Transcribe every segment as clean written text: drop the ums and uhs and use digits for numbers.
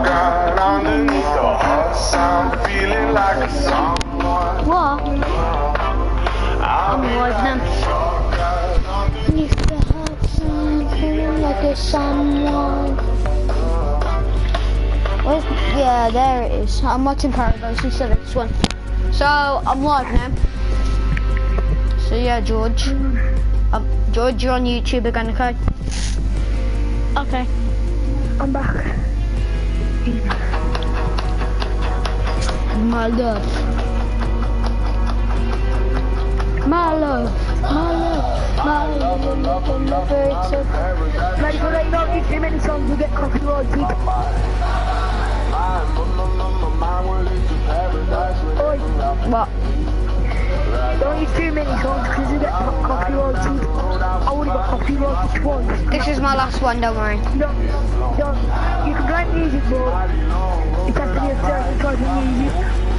got underneath the hot sound, feeling like a someone. What? I'm live now. Beneath the hot sound, feeling like a someone. Where's, yeah, there it is. I'm watching Paradise instead of this one. So, I'm live now. So yeah, George. George, you're on YouTube again, okay? Okay. I'm back. My love. My love. My love. My love. Like, when I not give too many songs, you get copyrighted. Oi. What? Don't use too many songs because you get copyrighted. I would have got copyrighted twice. This is my last one, don't worry. You can play music, but it has to be a certain type of music.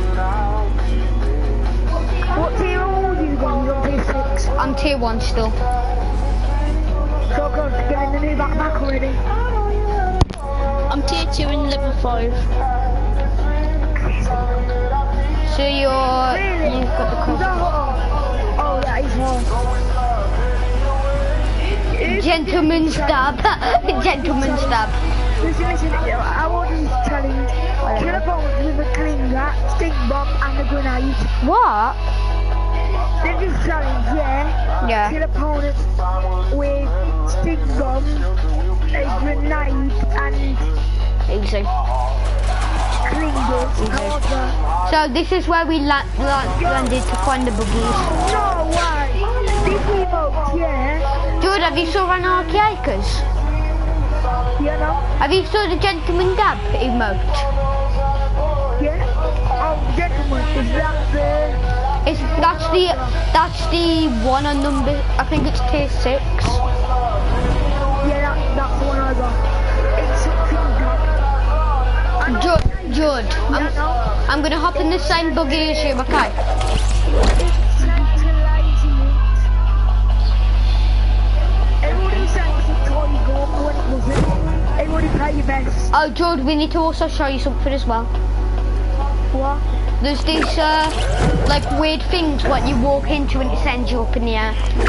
What tier are you going? You're on tier 6. I'm tier 1 still. So close to getting the new backpack already. I'm tier 2 in level 5. So you've got the cover. Oh, that is one. Gentleman stab. Gentleman stab. Listen, I want this challenge. Kill a bomb with a clinger, stink bomb, and a grenade. What? Then this challenge, yeah? Yeah. Kill opponent with stink bomb, a grenade, and Easy. clingers. However, So this is where we landed to find the boogies. no way! This emote, yeah? George, have you saw Anarchy Acres? You know? Have you saw the Gentleman Dab emote? Yeah? Oh, gentlemen, is that the... That's the one on number, I think it's tier 6. Yeah, that's the one I got. It's something George, I'm gonna hop in the same buggy as you, okay? Everybody said it's a toy gun when it wasn't. Everybody play your best. Oh, George, we need to also show you something as well. What? There's these, like, weird things what you walk into and it sends you up in the air.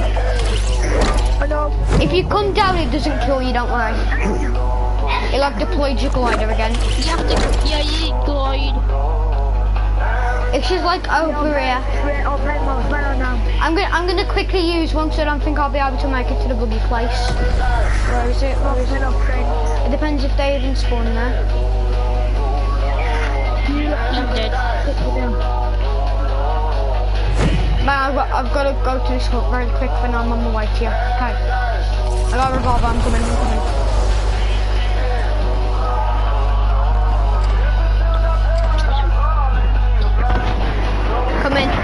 I know. If you come down, it doesn't kill you, don't worry. It'll have deployed your glider again. You have to, yeah, you glide. It's just like over here. I'll play my phone now. I'm gonna quickly use one because I don't think I'll be able to make it to the buggy place. Where is it? Where is it? It depends if they even spawn there. I'm dead. Man, I've got to go to this hut very quick for now. I'm on my way to you. Okay. I got a revolver. I'm coming. Come in.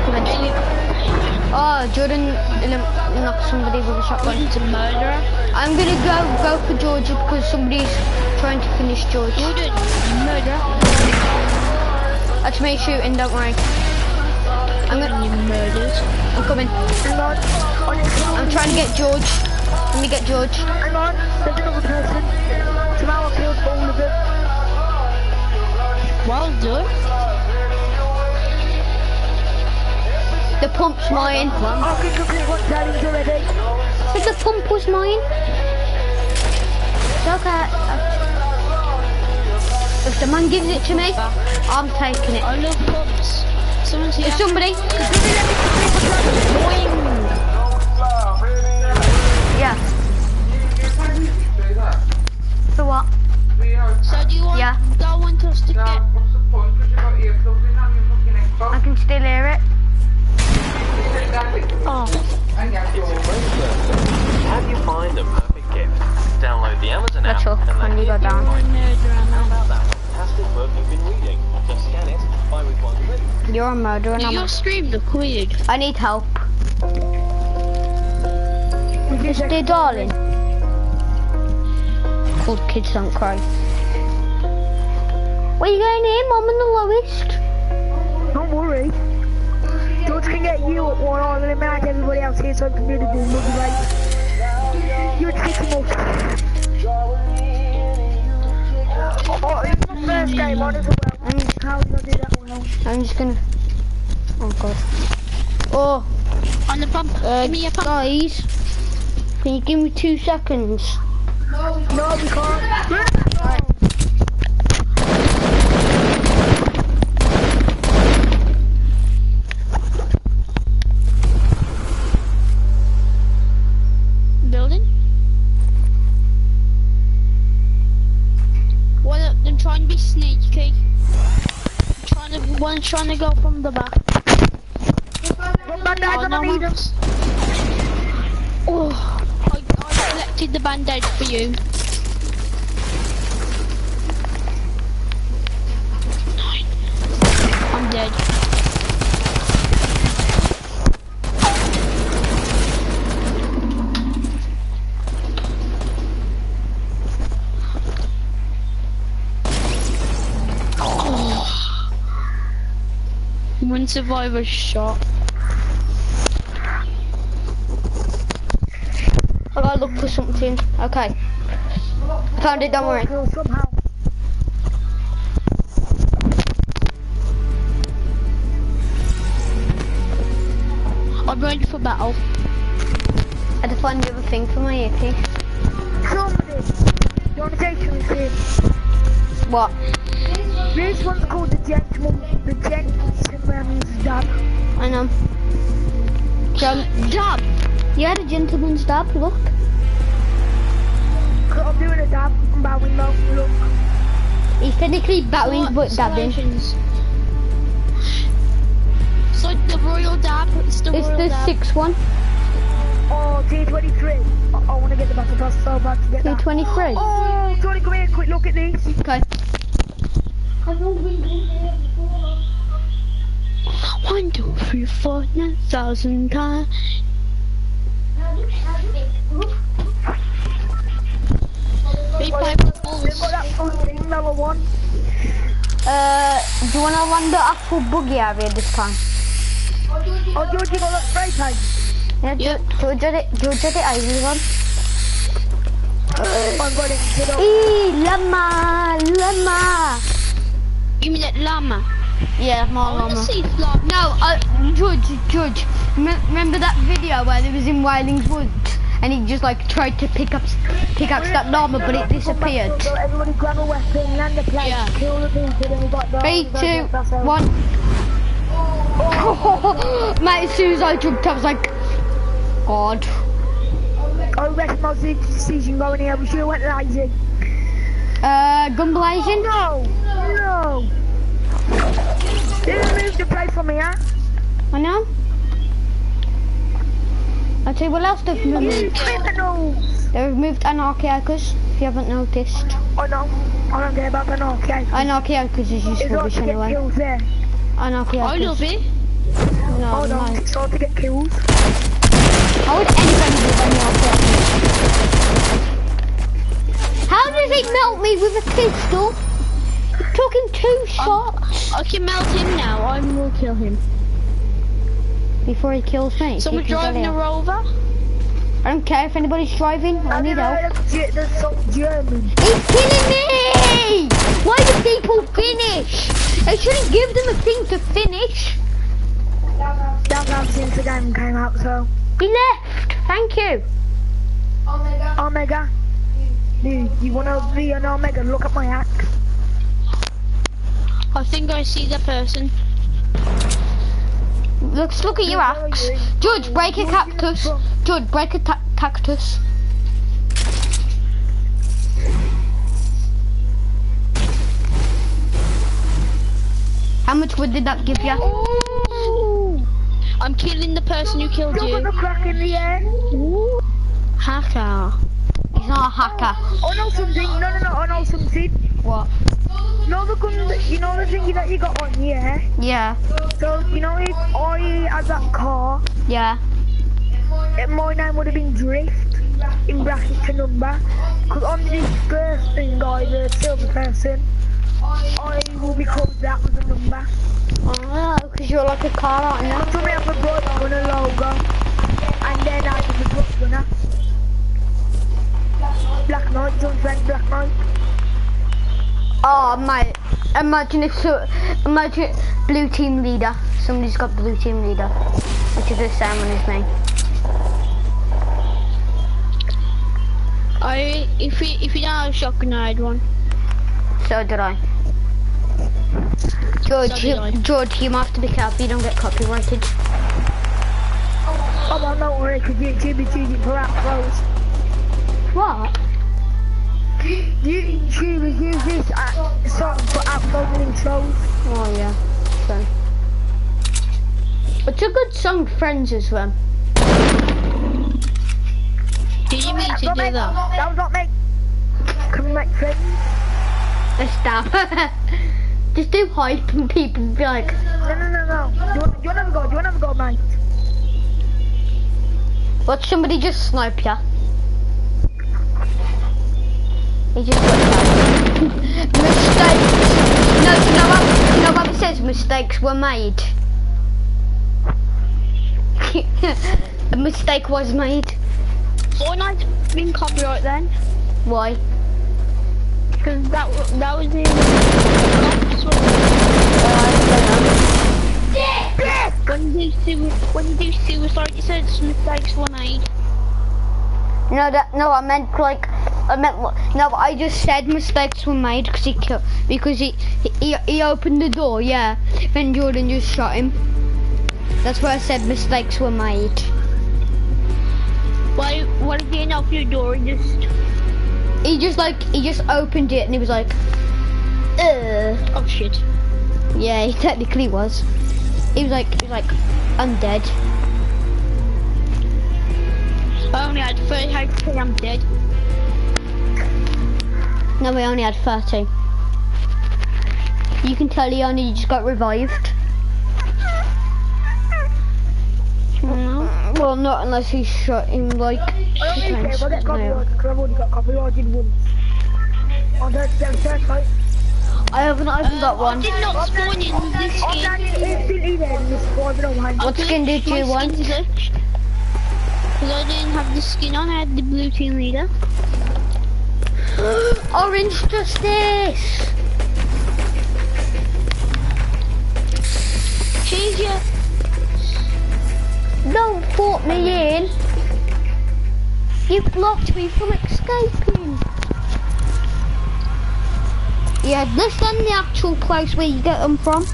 Oh, Jordan knocked somebody with a shotgun. It's a murderer. I'm gonna go for George because somebody's trying to finish George. Jordan, murderer. That's me shooting, don't worry. I'm coming. I'm trying to get George. Let me get George. Hang on, there's another person. Tomorrow I killed all of them. Well done. The pump's mine. I can complete one challenge already. But the pump was mine. It's okay. If the man gives it to me, I'm taking it. I love pumps. Someone's here. There's somebody. Yeah. So what? So do you want that one to us to get? I can still hear it. Oh. How do you find a perfect gift? Download the Amazon app. That's all. When you go down. How about that fantastic book you've been reading? Just scan it, buy with one click. You're a murderer and Do I'm your stream look weird? I need help. Is there, darling? Called Kids Don't Cry. Where are you going in? I'm on the lowest. Don't worry. George can get you at one and eliminate everybody else here so I can do the boom right. You're taking most. Oh, Mate, mine as well. How did I do that well? I'm just gonna. Oh god. Oh, On the pump. Give me a pump. guys, can you give me 2 seconds? No, we can't. Building. Then try and be sneaky. One's trying to go from the back. Oh, no one's. Oh, I selected the band-aid for you. I'm dead. One survivor shot. I gotta look for something. Okay. Found it, don't worry. Somehow. I'm ready for battle. I had to find the other thing for my AP. Somebody. You wanna take something? What? This one's called the gentleman's dab. I know. Dab! Yeah, the gentleman's dab, look. I'm doing a dab. I'm bowing low, look. He's technically bowing but dabbing. It's like the royal dab. It's the It's royal the dab. 6th one. Oh, T23. I want to get the battle pass so bad to get that. T23. Oh, Johnny, come here, quick look at this. Okay. 1, 2, 3, 4, 9,000 times. Big pipe They've balls. got that fun thing, level 1. Do you wanna run the actual boogie area this time? Oh, George, you got that spray paint? Yeah, Yep. George did it, Ivy one. I've got it. Get up. Llama! You mean that llama? Yeah, more I want to llama. see llama. No, George, remember that video where they was in Wildings Woods and he just like tried to pickaxe that llama but it disappeared? So everybody grab a weapon, land the plane, Yeah. kill the people, then we got the... 3, 2, 1. Mate, as soon as I jumped, I was like, God. I reckon my decision going here, we should have went lazy. Gun blazing? No! Didn't move the play from here. I know. I'll tell you what else they've You moved. criminals! They've moved Anarchy Acres, if you haven't noticed. I know. I don't care about an arcade. Anarchy Acres is It's useful hard this to get anyway. kills there. Anarchy I Acres. love it. No, Oh no, mate. it's hard to get kills. How would anybody live on Anarchy Acres? How does it melt me with a pistol? It took him 2 shots I can melt him now. I will kill him. before he kills me. Someone He can driving get a out. Rover? I don't care if anybody's driving. I Have need you help. heard of the song German? He's killing me! Why do people finish? They shouldn't give them a thing to finish. That was since the game came out, so. He left. Thank you. Omega. Dude, you wanna be an Omega? Look at my axe. I think I see the person. Look at your axe. Judge, break a cactus. Judge, break a cactus. How much wood did that give you? Ooh! I'm killing the person who killed Still got you. the crack in the air. Hacker. He's not a hacker. I know something. No, I know something. What? Know the gun that, you know the thingy that you got on, yeah? Yeah. So, you know if I had that car, Yeah. my name would have been Drift, in brackets a number. Because on this first thing, guy, the silver person, I will be called that with a number. Oh, because you're like a car, aren't you? So we have a blood gunner logo, and then I have a blood gunner. Black Knight, John Frank Black Knight. Oh, mate. Imagine blue team leader. Somebody's got blue team leader, which is the same one as me. If you don't have a shotgun, I had one. So did I. George, So did I. George, you might have to be careful you don't get copyrighted. Oh, I'm not worried because YouTube is using for outros. What? YouTubers use this song for outros and intros. Oh yeah, so. It's a good song, Friends as well. Did you mean to do that? That was not me. Can we make friends? Stop. Just do hype and people be like, No. Do you want to go? Do you want to go, mate? watch somebody just snipe ya. He just got mistakes. No, you know what it says? Mistakes were made. A mistake was made. Fortnite's been copyright then, Why? because that was in. When you do suicide, it says mistakes were made. No, I just said mistakes were made because he opened the door, yeah. Then Jordan just shot him. That's why I said mistakes were made. Why did he open your door and just? He just opened it and he was like, Oh shit. yeah, he technically was. He was like, undead. I only had 30 HP, I'm dead. No, we only had 30. You can tell he only just got revived. Well, not unless he shot him like. I don't really care, we'll get No. copyrighted because I've already got copyrighted once. On the search site. I haven't got I one. did not spawn in this I'm skin. not instantly then, this was no one. What skin did you want? Because I didn't have the skin on, I had the blue team leader. Orange justice. Change your. Don't put me in. You blocked me from escaping. Yeah, this than the actual place where you get them from.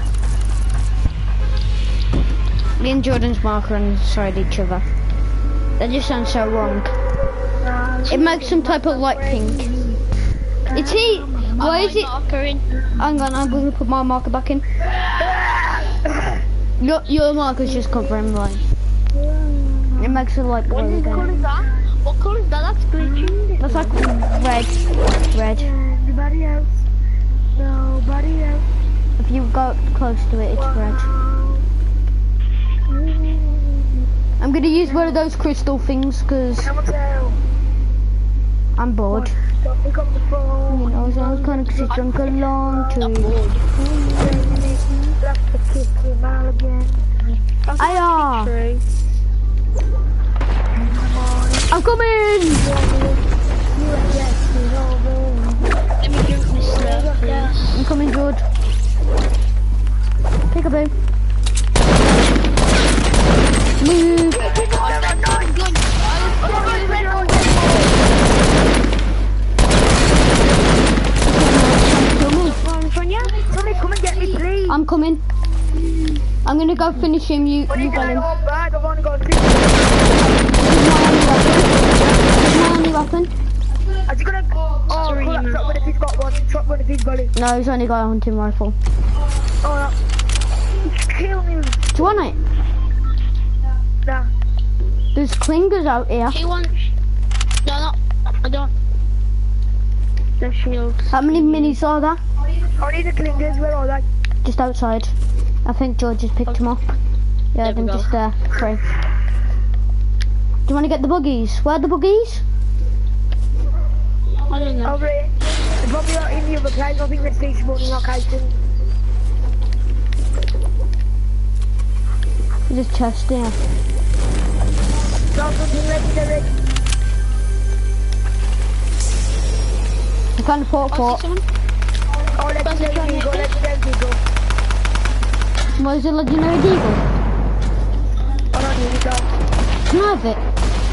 Me and Jordan's marker inside each other. That just sounds so wrong. It makes some type of light pink. It's he. Why is it? Hang on, I'm going to put my marker back in. Your marker's just covering mine. It makes it like blue What colour again. is that? What colour is that? That's glitching. That's like red. Nobody else. Nobody else. If you go close to it, it's red. I'm gonna use one of those crystal things because I'm bored. Don't pick up the phone. You know, I was kind of drunk a long Not too. bored. Left the kiss him out again. Aye, True. I'm coming! Let me drink this stuff, please. I'm coming, George. Peekaboo. Move. Come and get me, please. I'm coming. I'm gonna go finish him. You got him. I've only got This is my only weapon. Are you gonna go? Oh, cool, that shotgun if he's got one. Shotgun if he's got it. No, he's only got a hunting rifle. Oh, no. Kill me. Do you want it? Nah. There's clingers out here. He wants. No, I don't. The shields. How many minis are there? I need the clingers. Where are they? Just outside. I think George has picked them up. Yeah, There we they're go. just there. Free. Do you want to get the buggies? Where are the buggies? I don't know. Over here. They're probably not in the other place. I think they're station morning location. There's a chest there. Got something ready, they're ready. I can't afford Oh, for. see someone? Oh, let's go. Was it legendary deagle? Oh no, here we go. Can I have it?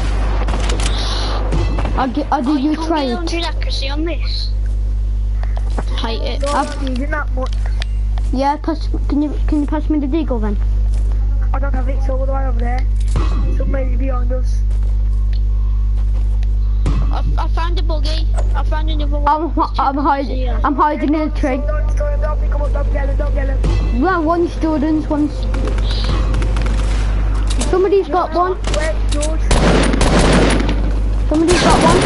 I'll do you Can't trade. get 100 accuracy on this. Hate it. No, I'm not using that much. Yeah, can you pass me the deagle then? I don't have it, so what do I have there? Somebody's behind us. I found a buggy. I found another one. I'm hiding in a tree. Don't pick 'em up, don't get it. Well, one's Jordan's, one's... Somebody's got one. Wait, George. Somebody's got one.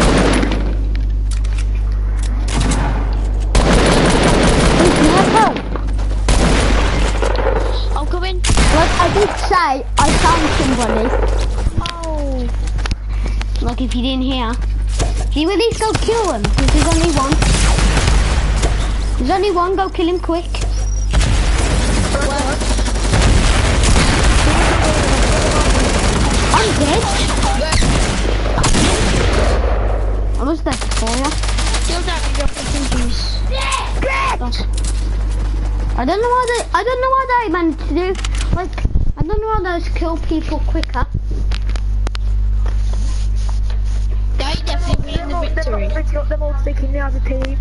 Please, can I have help? I'll go in. Like I did say, I found somebody. Oh. Like if you didn't hear. Can you at least go kill him? Because there's only one. There's only one, go kill him quick. I'm dead. I was there before you. Still down and drop the juice. I don't know what they managed to do. Like, I don't know how those kill people quicker. They definitely win the victory. They're not them all sticking as a team.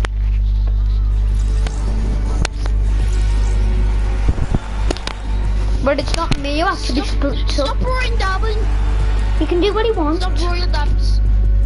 But it's not me who actually split up. Stop roaring, Darwin. He can do what he wants. Stop roaring, dabs.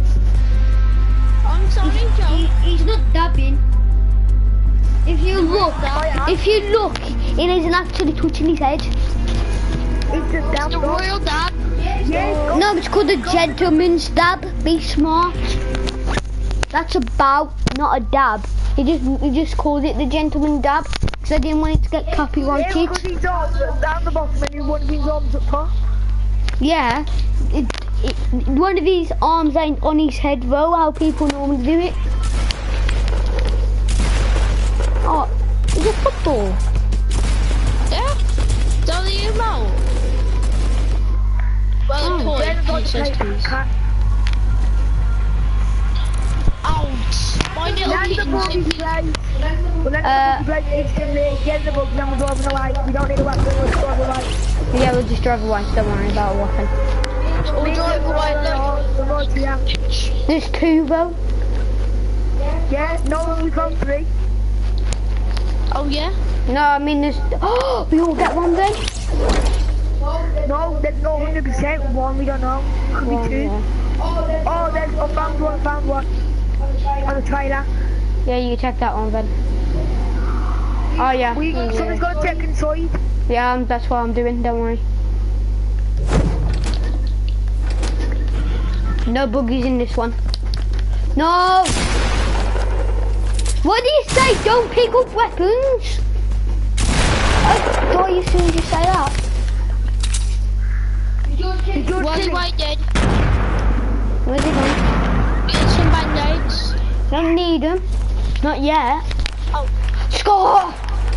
I'm sorry, Joe. He's not dabbing. If you look, it isn't actually touching his head. It's a It's damn the dog. royal dab. Yes, No, it's called a gentleman's dab. Be smart. That's a bow, not a dab. He just called it the gentleman dab because I didn't want it to get yeah, copyrighted. because his arms are down the bottom and one of his arms up top. Yeah, one of his arms ain't on his head though, how people normally do it. Oh, it's a football. Yeah? Don't you know? Well, Oh, Then toy. I He says play toys. cat. Ouch. My little That's the kitten's ball he in. plays. Well, then the ball he plays instantly. Get the ball, then we're driving away. We don't need to whack them, we'll drive away. Yeah, we'll just drive away, don't worry about walking. We'll drive away like... The right here. There's two though. Yeah, no, we found three. Oh, yeah? No, I mean there's... Oh, we all get one then? No, there's no 100% one, we don't know. Could be two. Yeah. Oh, there's, I found one. On the trailer. Yeah, you check that one then. Oh yeah. Someone's got to check inside. Yeah, that's what I'm doing, don't worry. No buggies in this one. No! What do you say? Don't pick up weapons! I thought you soon as you say that. Well, he might dead. Where's he gone? Get some band-aids. Don't need them. Not yet. Oh. Score!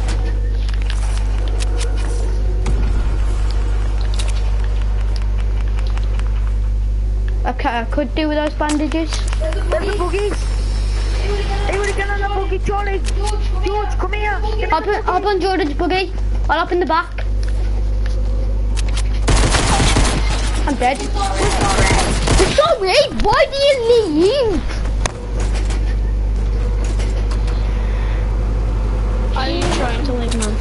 Okay, I could do with those bandages. There's the buggies. Hey, we're going on the buggy, Charlie. George, come here. Hop on Jordan's buggy. I'll hop in the back. I'm dead. Sorry, why do you leave? Are you trying to leave, man?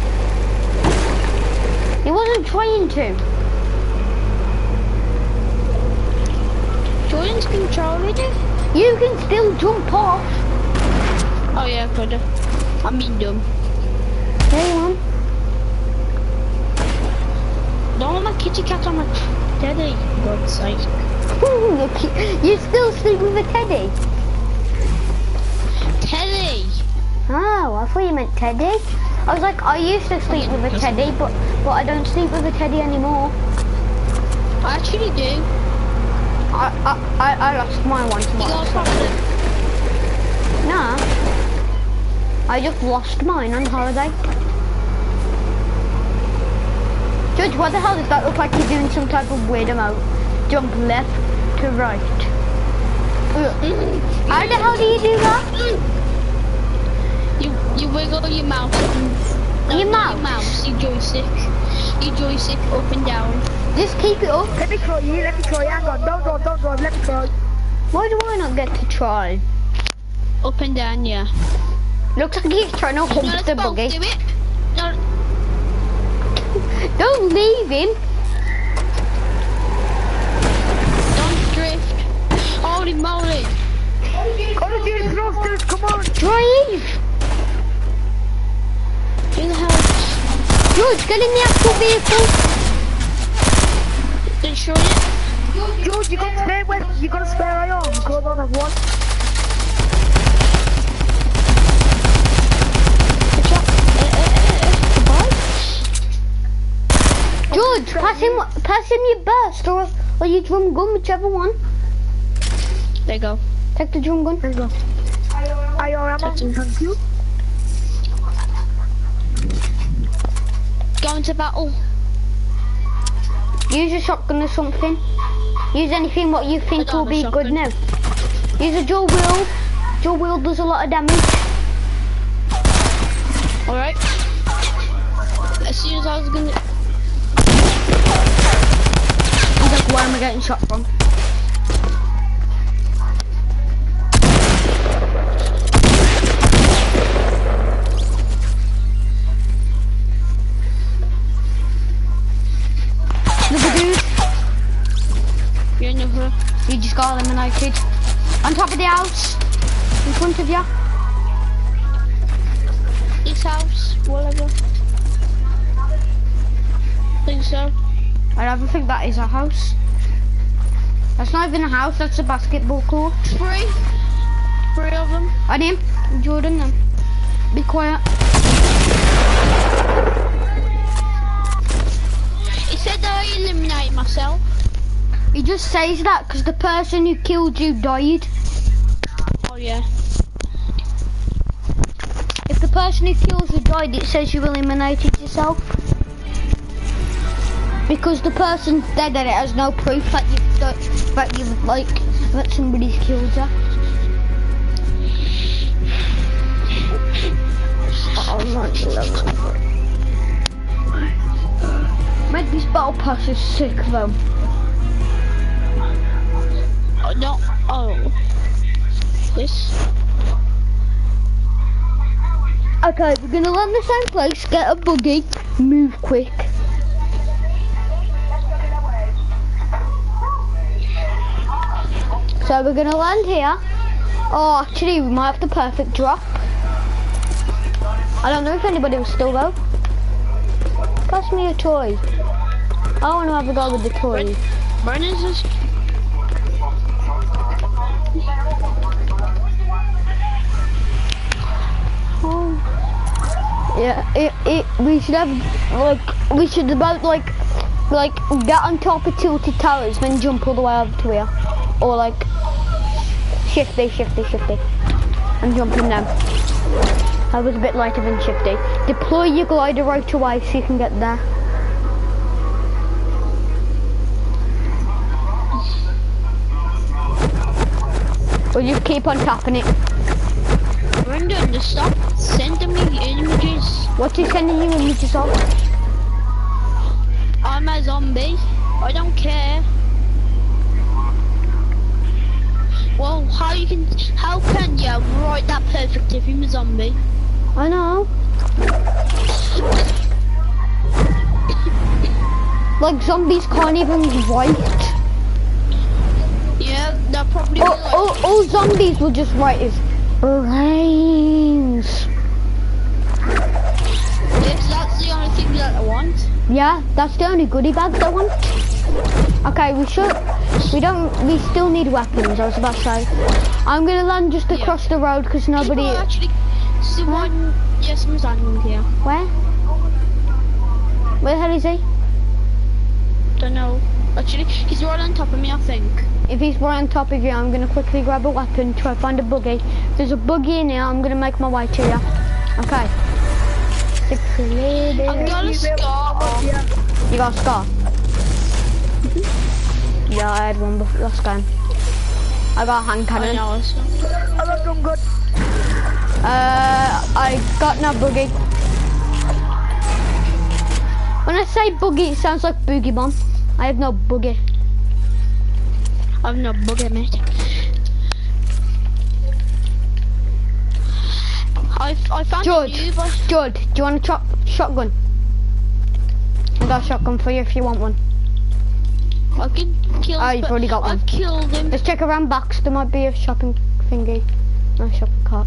He wasn't trying to. Jordan's controlling it? You can still jump off. Oh, yeah, I could have. I mean, dumb. There you are. Don't want my kitty cat on my teddy, for God's sake. Look, you still sleep with a teddy? Teddy! Oh, I thought you meant Teddy. I was like, I used to sleep with a teddy, but I don't sleep with a teddy anymore. I actually do. I lost my one You got a tomorrow. problem? Nah. I just lost mine on holiday. Judge, what the hell does that look like you're doing some type of weird emote? Jump left to right. How the hell do you do that? You wiggle your mouth. No, Your not mouse? your joystick. Your joystick up and down. Just keep it up. Let me try you, hang on. Don't drive, let me try. Why do I not get to try? Up and down, yeah. Looks like he's trying to No, hump let's the both buggy. do it. No, Don't leave him. don't drift. Holy moly. Oh, the thrusters, come on. Drive. Who the hell? George, get in the actual vehicle. Destroy it. George, you got a spare iron. Because I don't have one. George, pass him your burst or your drum gun, whichever one. There you go. Take the drum gun. There you go. IR ammo, thank you. Go into battle. Use a shotgun or something. Use anything what you think will be good now. Use a dual wheel. Dual wheel does a lot of damage. Alright. As soon as I was gonna... He's like, where am I getting shot from? Look at dude. You're in the... You just got eliminated. On top of the house. In front of you. This house, whatever. Think so. I don't think that is a house. That's not even a house, that's a basketball court. Three of them. And him, Jordan then. Be quiet. He said that I eliminated myself. He just says that because the person who killed you died. Oh yeah. If the person who kills you died, it says you eliminated yourself. Because the person's dead and it has no proof that that somebody's killed you. Oh my God. Mate, this battle pass is sick though. Oh no. Oh. This. Okay, we're gonna land the same place, get a buggy, move quick. So we're gonna land here. Oh, actually, we might have the perfect drop. I don't know if anybody will still go. Pass me a toy. I want to have a go with the toy. Brennan's just... Oh. Yeah, we should have, we should about, get on top of tilted towers, then jump all the way over to here. Or, shifty, and jump in them. I was a bit lighter than shifty. Deploy your glider right away so you can get there. Or just keep on tapping it. Brendan, just stop sending me images. What's he sending you images of? I'm a zombie. I don't care. Well, how can you write that perfect if I'm a zombie? I know. Zombies can't even write. Yeah, they're probably All zombies will just write is brains. Yes, that's the only thing that I want. Yeah, that's the only goodie bags I want. Okay, we still need weapons, I was about to say. I'm gonna land just across the road because nobody... People actually, see one, yes, I'm standing here. Where? Where the hell is he? Don't know. Actually, he's right on top of me, I think. If he's right on top of you, I'm gonna quickly grab a weapon, try to find a buggy. If there's a buggy in here, I'm gonna make my way to you. Okay. I've got a scar. You got a scar? Yeah, I had one before last game. I got a hand cannon. I know. I got some good. I got no buggy. When I say boogie, it sounds like boogie bomb. I have no boogie. I've no bugger, mate. I found George, a new bus. George, do you want a shotgun? I got a shotgun for you if you want one. I can kill. Oh, you've already got one. I've killed him. Let's check around box. There might be a shopping thingy. No shopping cart.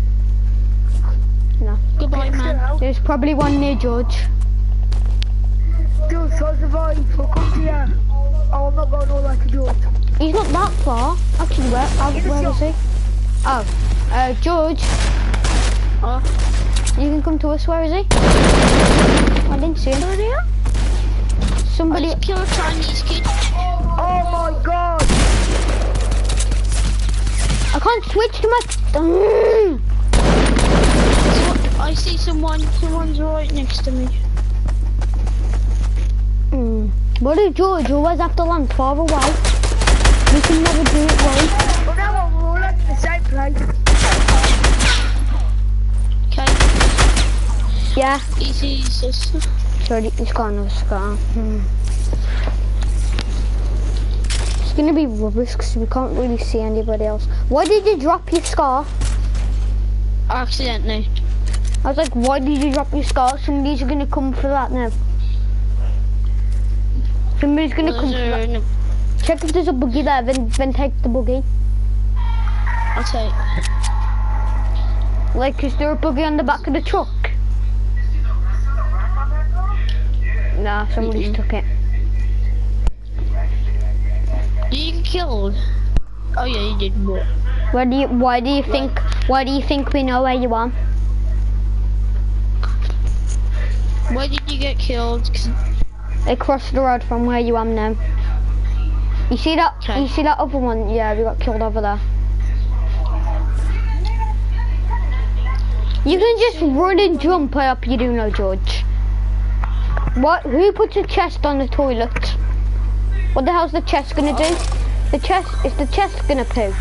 No. Goodbye, man. There's probably one near George. George, so survive. I'll come to you. Oh, I'm not going all the way to George. He's not that far. Actually, where is he? Oh, George. Oh. You can come to us. Where is he? I didn't see him. Somebody. I just killed a Chinese kid. Oh my god! I can't switch to my. I see someone's right next to me. What is George? You always have to land far away. We can never do it right. Well, now we're all at the same place. Okay. Yeah. Easy, sister. Sorry, he's got another scar. It's gonna be rubbish because we can't really see anybody else. Why did you drop your scar? Accidentally. I was like, why did you drop your scar? Somebody's gonna come for that now. Somebody's gonna come for that. Check if there's a buggy there, then take the buggy. I'll take. Like, is there a buggy on the back of the truck? Nah, somebody's took it. Did you get killed? Oh yeah, you did. But Why do you think we know where you are? where did you get killed? 'Cause They crossed the road from where you are now. You see that? Okay. You see that other one? Yeah, we got killed over there. You can just run and jump. I hope you do know, George. What? Who puts a chest on the toilet? What the hell's the chest gonna do? The chest is the chest gonna poo?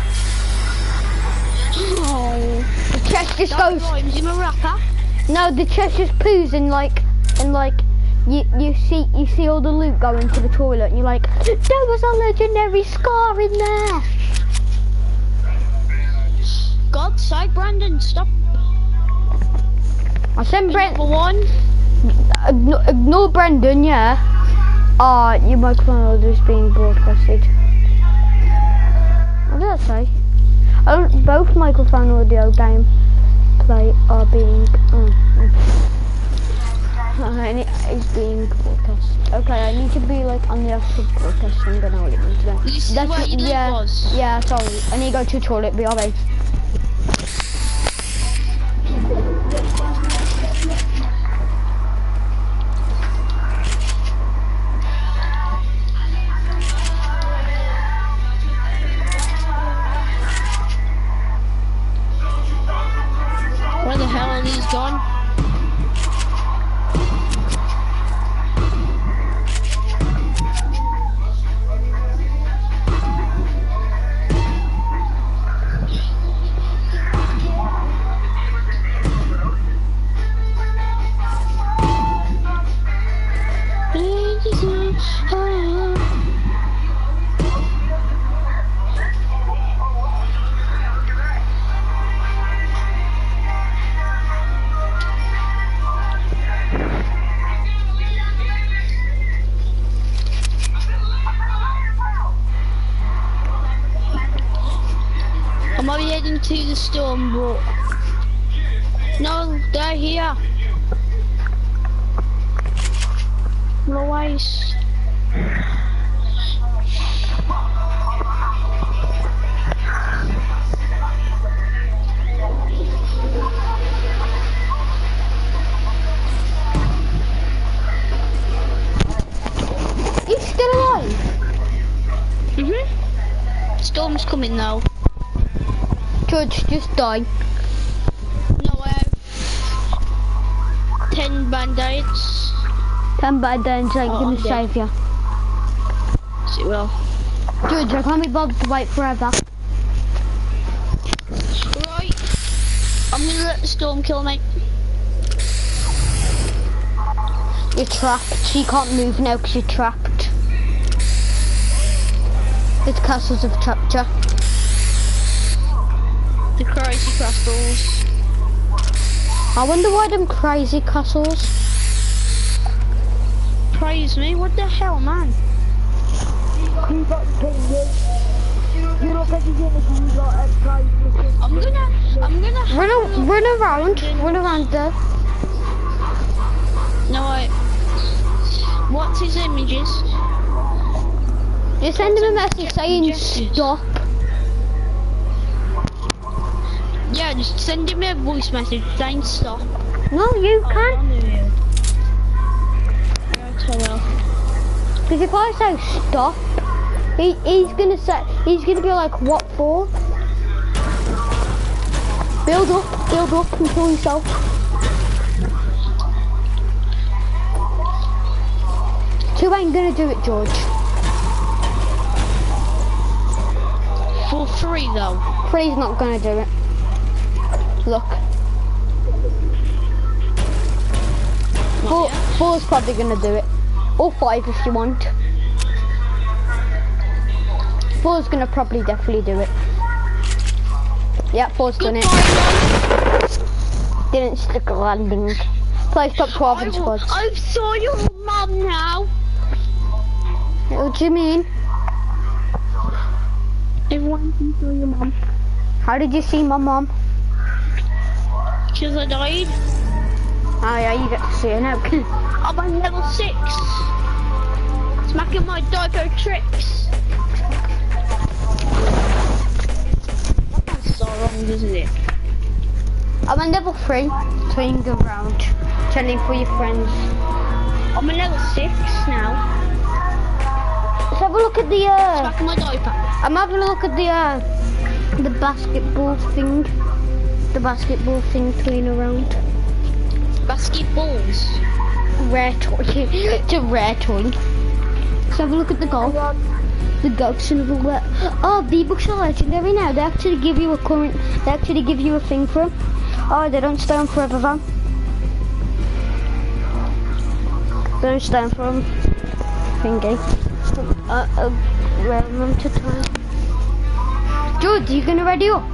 oh, The chest just that goes. rhymes. You a rapper? No, the chest just poos and like you see all the loot going to the toilet and you're like, there was a legendary scar in there. God's sake, Brandon, stop. I sent Brent. Number one. Ignore Brendan, yeah. Your microphone is being broadcasted. What did I say? Oh, both microphone audio gameplay are being. And it is being broadcast. Okay, I need to be like on the actual broadcast. So I'm gonna hold it on today. You see where your loot yeah, was? yeah. Sorry, I need to go to the toilet. Be alright. Where the hell are these gone? I'm already heading to the storm, but no, they're here. No ways. He's still alive. Storm's coming now. George, just die. No, I have 10 band-aids. 10 bad days ain't Oh, gonna I'm dead. save you. Yes, it will. George, I can't be bothered to wait forever. Right. I'm gonna let the storm kill me. You're trapped. You can't move now because you're trapped. The castles have trapped you. The crazy castles. I wonder why them crazy castles. Praise me, what the hell, man? You got penguins. You look like you're gonna do like a prize mission. I'm gonna Run around there. No, what's his images? Just send him a message saying Injustice. stop. Yeah, just send him a voice message saying stop. No, you can't. Yeah, I will. Because if I say stop, he's gonna be like, what for? Build up and kill yourself. Two ain't gonna do it, George. For free though. Three's not gonna do it. Look. Four's probably gonna do it. Or 5 if you want. 4's gonna probably definitely do it. Yeah, 4's done it. Didn't stick a landing. Place top 12 in squads. I saw your mum now. What do you mean? Everyone can saw your mum. How did you see my mum? Because I died. Oh yeah, you get to see her now. I'm on level 6. Smacking my diaper tricks. That's so wrong, isn't it? I'm on level 3, touring around, chatting for your friends. I'm on level 6 now. Let's have a look at the Smacking my diaper. I'm having a look at the basketball thing. The basketball thing touring around. Basketballs. Rare toy. It's a rare toy. Let's have a look at the golf. The goats and all that. Oh, V-Bucks are legendary now. They actually give you a thing for them. Oh, they don't stay on forever though. They don't stay on for them. Thingy. Rare amount of time. George, are you gonna ready up?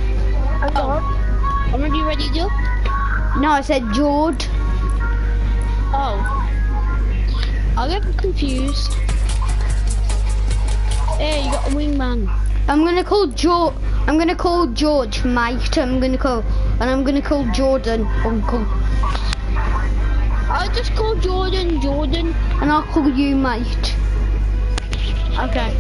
I'm already ready to go. No, I said George. Oh. I get confused. Hey, you got a wingman. I'm gonna call George mate. I'm gonna call Jordan uncle. I'll just call Jordan. And I'll call you mate. Okay.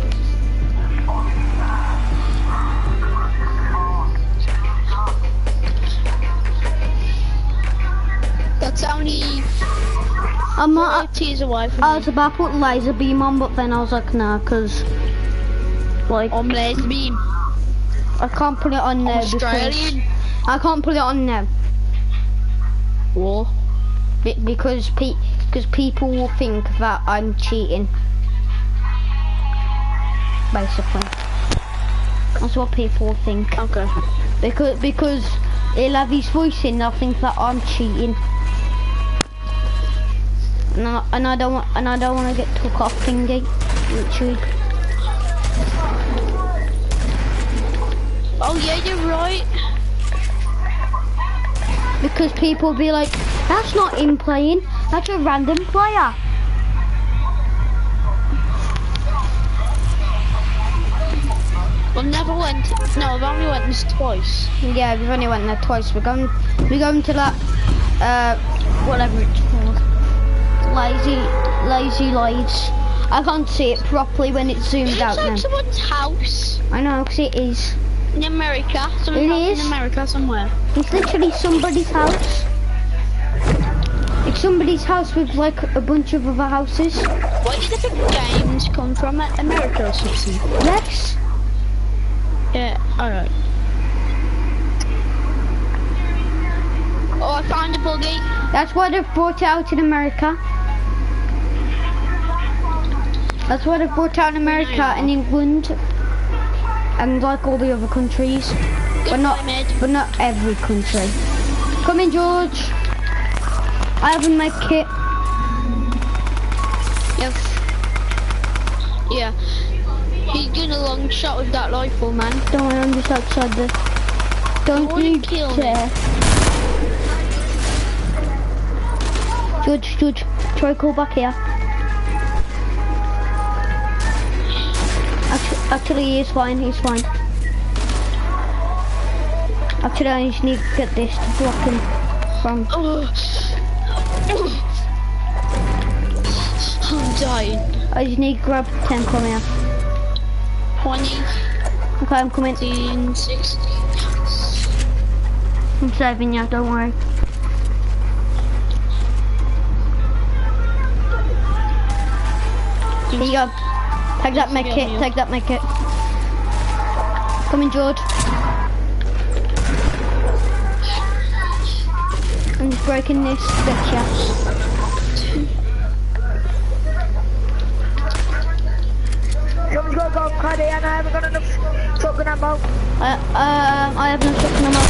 That's only I'm not. 4 tears away from I me. was about to put laser beam on, but then I was like, nah, cause like I'm laser beam. I can't put it on now. Australian. I can't put it on now What? because people will think that I'm cheating. Basically, that's what people will think. Okay. Because he'll have his voice in, they'll think that I'm cheating. And I don't want to get took off thingy, literally. Oh yeah, you're right. Because people will be like, that's not him playing, that's a random player. I've only went this twice. Yeah, we've only went there twice. We're going to that whatever it's called. Lazy lights. I can't see it properly when it's zoomed out It's like now. someone's house I know, because it is. in America. Someone's It house is. in America somewhere. It's literally somebody's house. It's somebody's house with like a bunch of other houses. Where did the big games come from? America or something? Yes. Yeah, alright. Oh, I found a buggy. That's why they've brought it out in America. That's why they've brought it out in America and England and like all the other countries, but not every country. Come in, George. I have a med kit. Yeah. He's doing a long shot with that rifle, man. Don't worry, I'm just outside the... Don't wanna you kill me. dare. George, try call back here. Actually, he's fine. Actually, I just need to get this to block him from... I'm dying. I just need to grab 10, come here. 20, Okay, I'm coming. 15, 16. I'm saving you, don't worry. Here you go. Take that med kit, Come in, George. I'm just breaking this bitch out. Someone's got to go Cardi and I haven't got enough shotgun ammo. I have no shotgun ammo.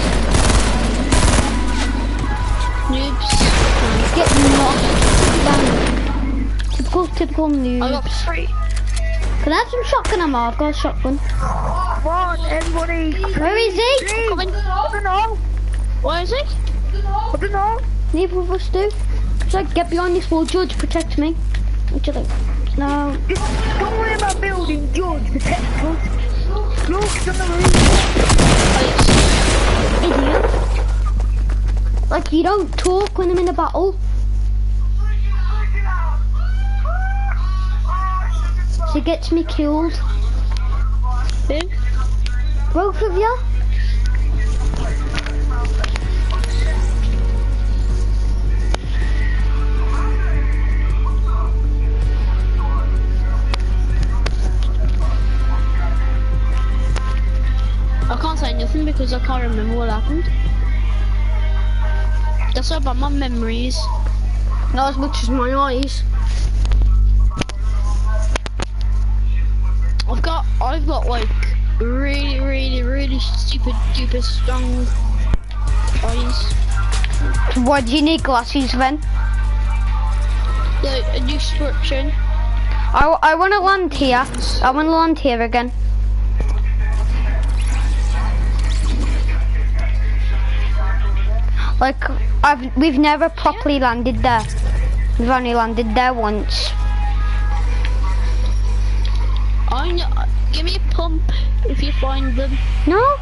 Noobs. Get knocked down. Typical noob. I got 3. Can I have some shotgun ammo? I've got a shotgun. Come on, everybody. Where is he? Coming. I don't know. Where is he? I don't know. Neither of us do. So get behind this wall, George, protect me. Actually, no. Just don't worry about building, George. Protect us. Look, on the roof. Idiot. Like, you don't talk when I'm in a battle. She gets me killed. Who? Both of you? I can't say nothing because I can't remember what happened. That's all about my memories. Not as much as my eyes. I've got like really stupid strong eyes. Why do you need glasses then? A description. I want to land here. I want to land here again. Like, we've never properly landed there. We've only landed there once. Give me a pump if you find them. No?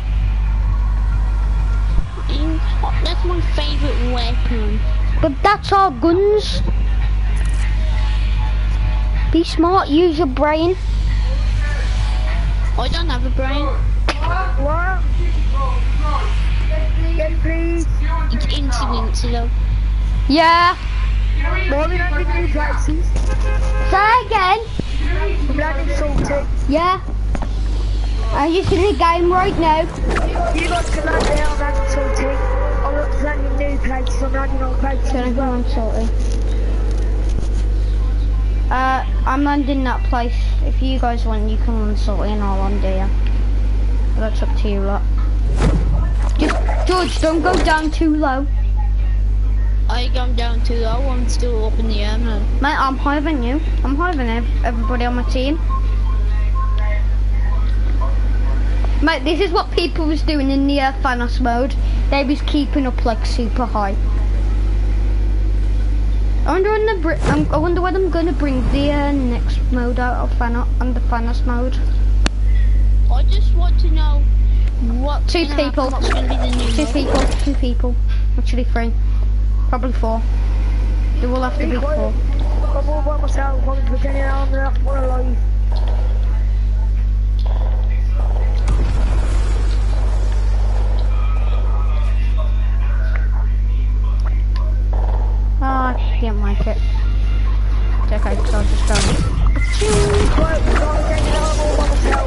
That's my favourite weapon. But that's our guns. Be smart, use your brain. I don't have a brain. What? Yes, please. It's insignificant though. Yeah. More than 100 new places. Say again. I'm landing salty. Yeah. I'm just in the game right now. You got to land there, I'm landing salty. I'm not landing new places, I'm landing on places Gonna as go well. on salty. I'm landing that place. If you guys want, you can land salty and I'll land here. That's up to you lot. Just, George, don't go down too low. I come down too low, I'm still up in the air now. Mate, I'm higher than you. I'm higher than everybody on my team. Mate, this is what people was doing in the Thanos mode. They was keeping up like super high. I wonder when I'm gonna bring the next mode out of Thanos on the Thanos mode. I just want to know what. Two people. What's gonna be the new mode. Two people. Actually 3. Probably 4. There will have to be 4. I'm all by myself, I'm pretending I'm not alive. Oh, I didn't like it. It's okay, because I'll just go. Right, I'm pretending I'm all by myself.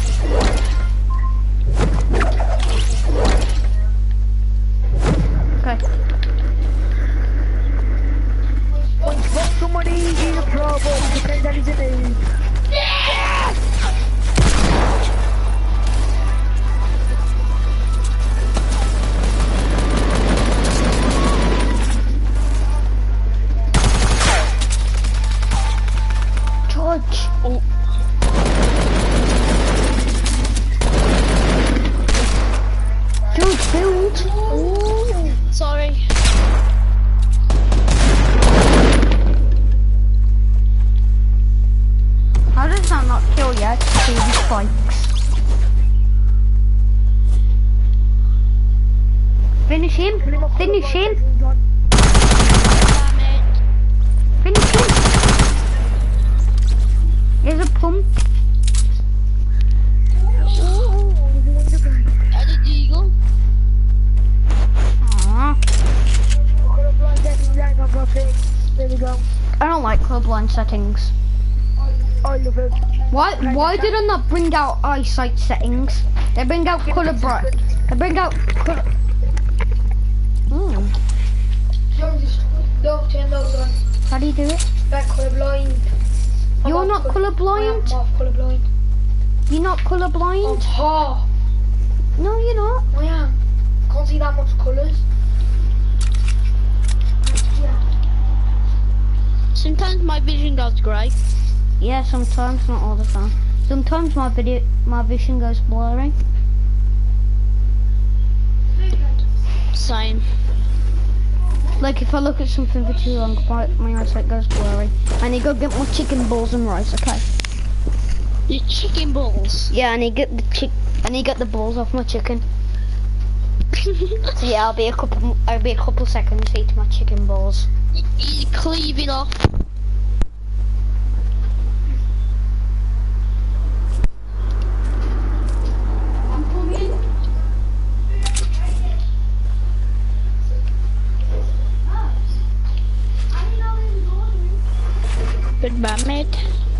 Okay. When you spot somebody, he's a pro, but pretend that he's a noob. George. Oh, There we go. I don't like colorblind settings. I love it. Why did I not bring out eyesight settings? They bring out color bright. They bring out color. Don't turn those on. How do you do it? Like colourblind. You're not colorblind? I'm colourblind. You're not colorblind? half. No, you're not. I am. Can't see that much colours. Sometimes my vision goes grey. Yeah, sometimes, not all the time. Sometimes my vision goes blurry. Same. Like if I look at something for too long, my eyesight goes blurry. I need to go get my chicken balls and rice, okay? Your chicken balls. Yeah, I need to get the balls off my chicken. So yeah, I'll be a couple seconds to eat my chicken balls. You cleave it off. Goodbye, mate.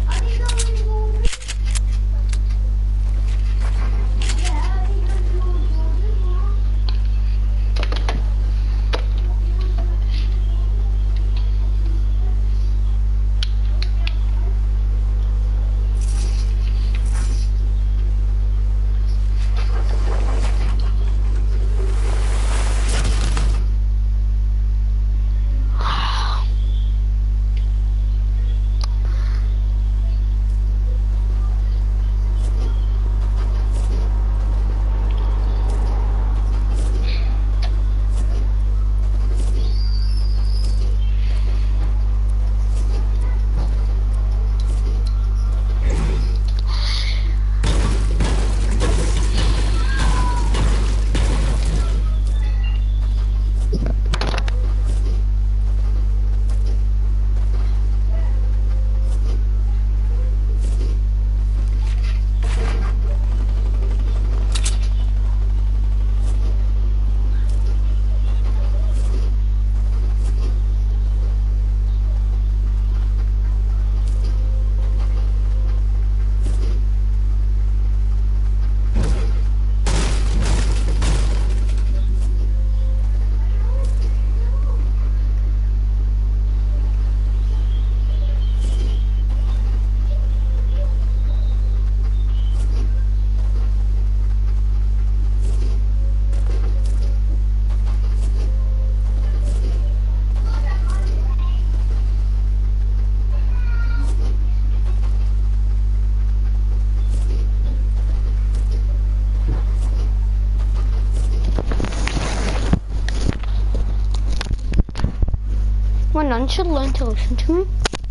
My nan should learn to listen to me.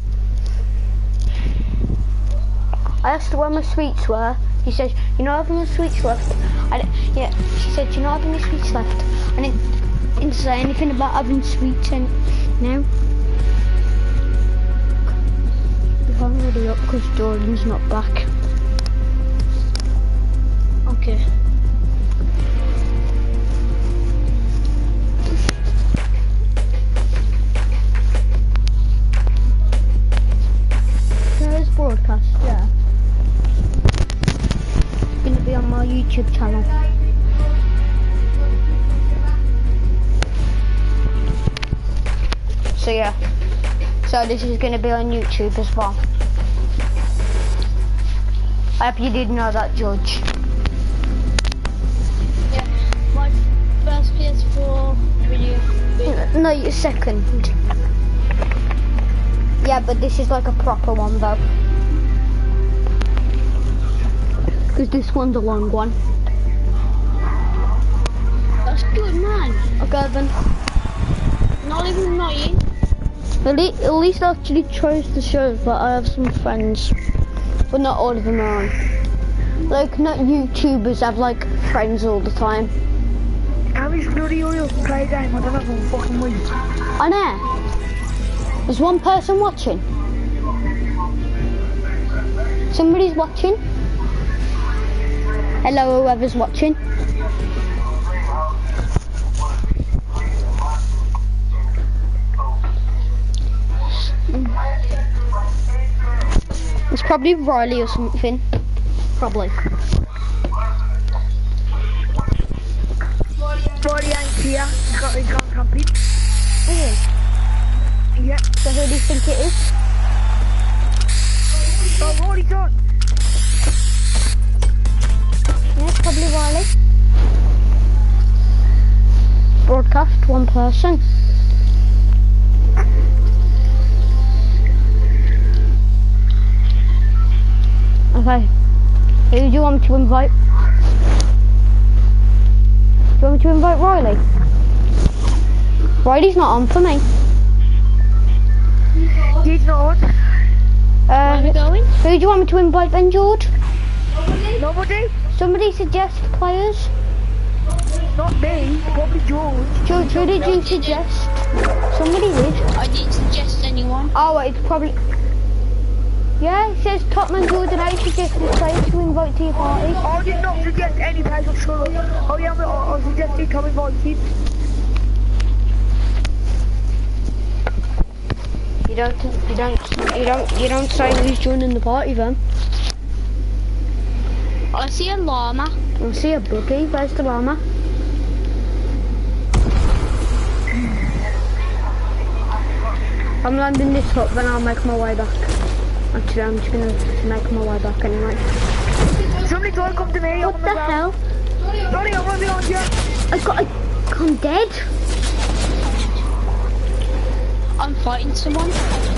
I asked her where my sweets were. She said, "You not having your sweets left?" Yeah, she said, "You're not having your sweets left." I didn't say anything about having sweets and no. I'm already up because Jordan's not back. Okay. There's broadcast, yeah. It's gonna be on my YouTube channel. So yeah. So this is gonna be on YouTube as well. I hope you did know that, George. Yeah, my first PS4 video. No, your second. Yeah, but this is like a proper one though. Because this one's a long one. That's good, man. Okay then. Not even annoying. At least I actually chose the show, but I have some friends. But not all of them are on. Like, not YouTubers have like friends all the time. How is bloody oil play game? I don't have one fucking week. I know. There's one person watching. Somebody's watching. Hello, whoever's watching. It's probably Riley or something. Probably. Riley ain't here. He's gone camping. Is it? Yeah. So who do you think it is? Oh, Riley's on. Yeah, it's probably Riley. Broadcast, one person. Okay. Who do you want me to invite? Do you want me to invite Riley? Riley's not on for me. He's not on. Where are we going? Who do you want me to invite then, George? Nobody? Somebody suggest players. Not me. Probably George. George, who did you suggest? Somebody did. I didn't suggest anyone. Oh, it's probably... Yeah, it says Tottenham Jordan. I suggested players to invite to your party. I did not suggest any place, I'm sure. Oh yeah, but I suggested come invite him. You don't say who's joining the party then. I see a llama. I see a buggy. Where's the llama? I'm landing this hut, then I'll make my way back. Actually, I'm just gonna make my way back anyway. Somebody try and come to me. What the hell? Sorry, I'm right behind you. I'm dead. I'm fighting someone.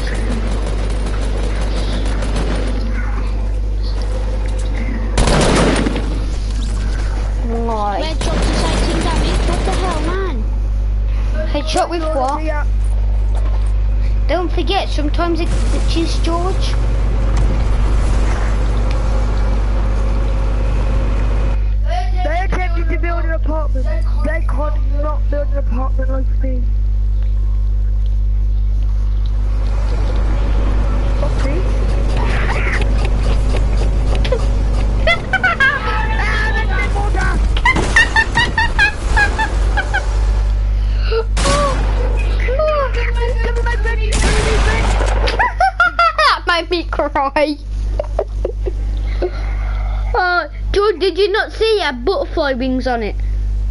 Why? Red dropped to 18 damage. What the hell, man? Headshot with what? Yeah. Don't forget, sometimes it glitches, George. They attempted to build an apartment. They can't not build an apartment like me. What, please? That made me cry. George, did you not see it had butterfly wings on it?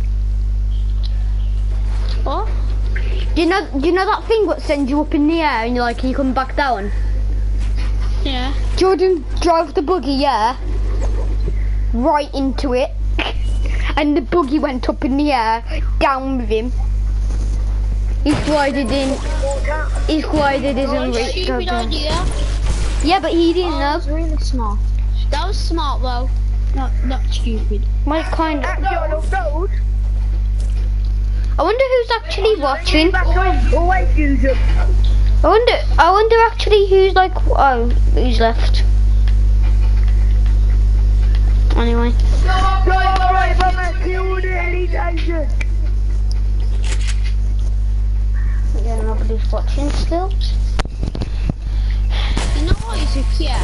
What? Do you know that thing that sends you up in the air and you come back down? Yeah. Jordan drove the buggy, yeah, right into it, and the buggy went up in the air, down with him. He glided in. He glided isn't Right, stupid idea. Yeah, but he didn't know. That was really smart. That was smart though. Not stupid. My kind of. Actually, I don't know. I wonder who's actually watching. Always use them. I wonder actually who's who's left. Anyway. Right, Mama, kill the elite agent. Yeah, nobody's watching still. You know what, Isaac? Yeah.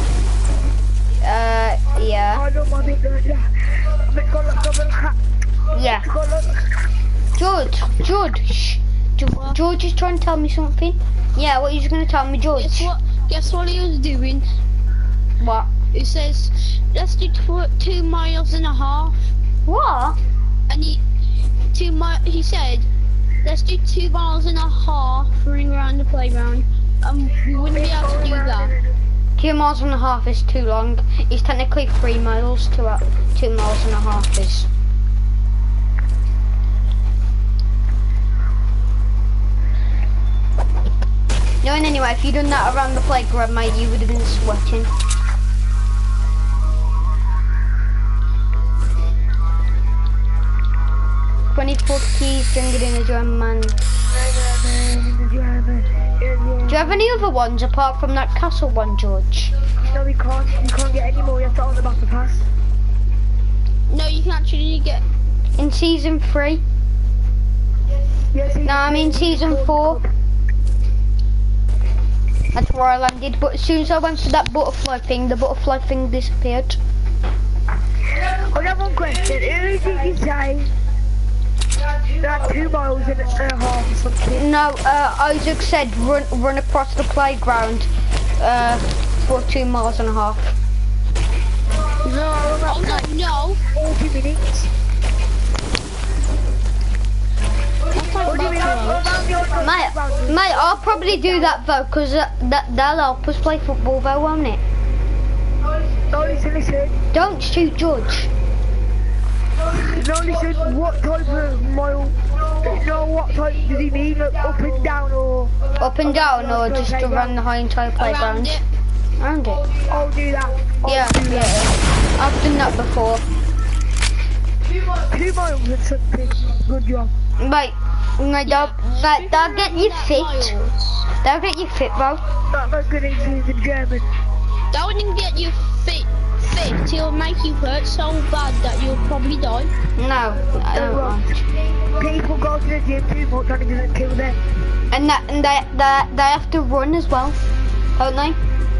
Yeah. I don't want it like that. I've got a double hat. Yeah. George, shh. George is trying to tell me something. Yeah, what are you going to tell me, George? Guess what he was doing? What? It says, let's do 2.5 miles. What? And he said, let's do 2.5 miles running around the playground. We wouldn't be able to do that. 2.5 miles is too long. It's technically 3 miles to 2.5 miles is. No, and anyway, if you'd done that around the playground, mate, you would have been sweating. keys, drinking in a German man. Do you have any other ones apart from that castle one, George? No, we can't. You can't get any more. You have to on the battle pass. No, you can actually get. In season 3? Yes. No, I mean season 4. That's where I landed, but as soon as I went for that butterfly thing, the butterfly thing disappeared. I have one question. Who did you say that 2 miles and a half or something? No, Isaac said run across the playground for 2.5 miles. No, Oh no, 40 minutes. that's like What do you mean? about 2 hours. Mate, I'll probably do that though, because that'll help us play football though, won't it? No, listen. Don't shoot George. No, listen, what type of mile? No, what type does he mean? Like up and down or? Up and down, or just around the whole entire Around playground? it. Around it. I'll do that. Yeah, yeah. I've done that before. 2 miles or something. Good job. Mate, that'll get you fit. Miles. That'll get you fit, bro. Not very good English in German. That wouldn't get you fit. It'll make you hurt so bad that you'll probably die. No, I don't want. People go to the gym too much and it doesn't kill them. And they have to run as well, don't they?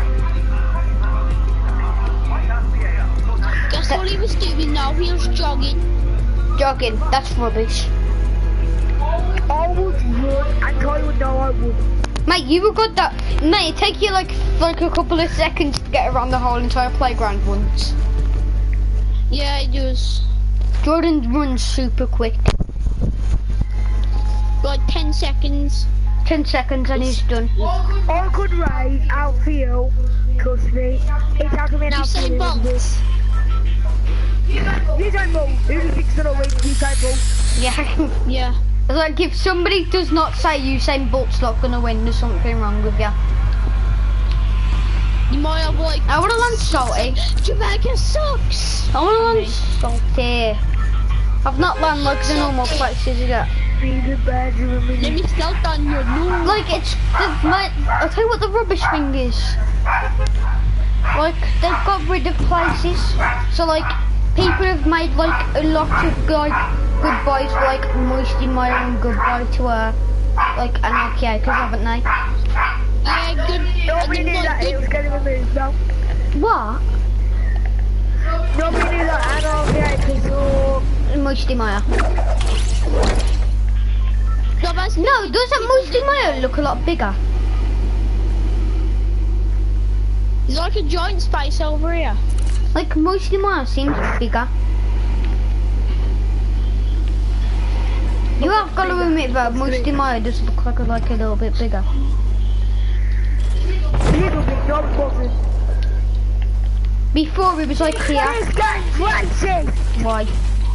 Guess what he was doing now? He was jogging. Jogging, that's rubbish. I would run and I would know I would. Mate, you were good that. Mate, it take you like a couple of seconds to get around the whole entire playground once. Yeah, it was Jordan runs super quick. like 10 seconds. 10 seconds and he's done. I could ride outfield, trust me. It's how to be an Usain outfield. Bolt. Usain Bolt. Who thinks that I win Usain Bolt? Yeah. Yeah. It's like if somebody does not say Usain Bolt's not gonna win, there's something wrong with you. You might have like. I wanna land salty. Jamaica sucks. I wanna land salty. I've not landed like the normal places yet. Be the badger of Let me. me start on your new. Like I'll tell you what the rubbish thing is. Like they've got rid of places, so like people have made like a lot of like goodbyes, like Moisty Mire and goodbye to like Anarchy, because haven't they? Yeah, good. Nobody knew that it was getting removed though. What? Nobody knew that Anarchy so Moisty Mire. No, that's No, doesn't Moisty Mire look a lot bigger? There's like a giant space over here. Like Moisty Mire seems bigger. You have got to admit that Moisty Mire does look like a little bit bigger. little bit, no it wasn't. Before it was like here. This guy's crazy! Why?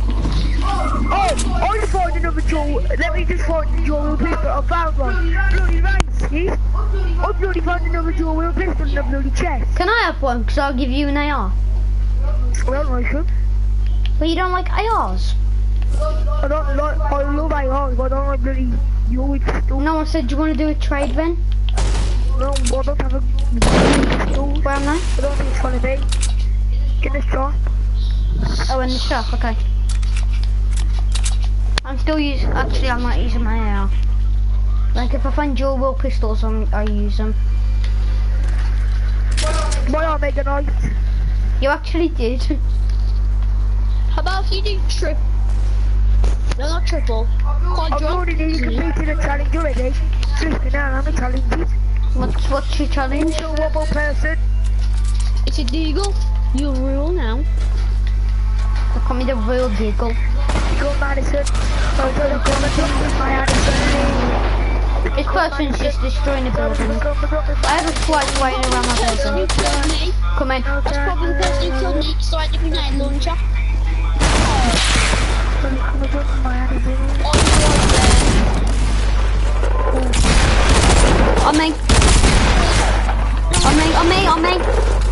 Oh, I found another jewel. Let me just find the jewel pistol. I found one. Bloody right, see? I bloody found another jewel pistol in the bloody chest. Can I have one? Because I'll give you an AR. I don't like them. But you don't like ARs? I love ARs, but I don't like bloody jewel pistol. No one said, do you want to do a trade then? No, I don't have a pistol. Where am I? I don't think it's funny, mate. Get this shot. Oh, in the shop, okay. I'm still using, actually I'm not using my AR. Like if I find dual wheel pistols, I use them. My arm made a knife. You actually did. How about if you do no, not triple. I've already nearly completed a challenge already. Flipping out, how many challenges? What's your challenge? So one more person. It's a deagle. You rule now. They call me the real Deagle. Go Madison. I'm gonna come and drop with my Madison. This person's just destroying the building. I have a flight flying around my You person. killed me. Come in. That's probably the person who killed me because I had the grenade launcher. Oh, you On me. On me.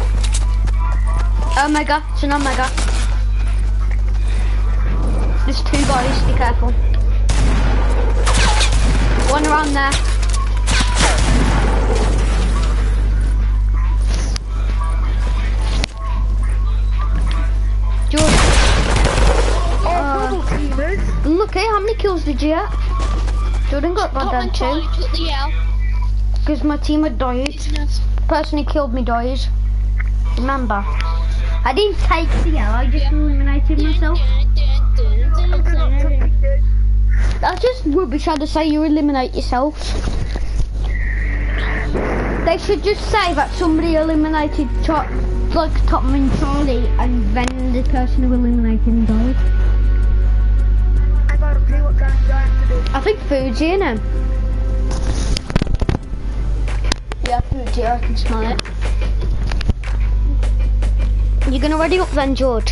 Omega. It's an Omega. There's two guys, be careful. One around there. George. Look here, how many kills did you get? Jordan got down two. took the L. Because my team had died. Business. The person who killed me died. Remember. I didn't take the L, I just eliminated myself. That's just rubbish how to say you eliminate yourself. They should just say that somebody eliminated like Tom and Charlie, and then the person who eliminated him died. I gotta see what kind of have to do. I think food's in him. Yeah, food's here, I can smell it. You're gonna ready up then, George?